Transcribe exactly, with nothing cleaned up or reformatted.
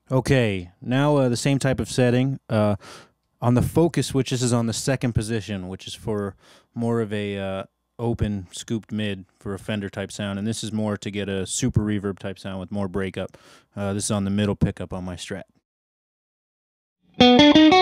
Okay, now uh, the same type of setting. Uh, on the focus switch, this is on the second position, which is for more of a uh, open scooped mid for a Fender type sound, and this is more to get a super reverb type sound with more breakup. Uh, this is on the middle pickup on my Strat.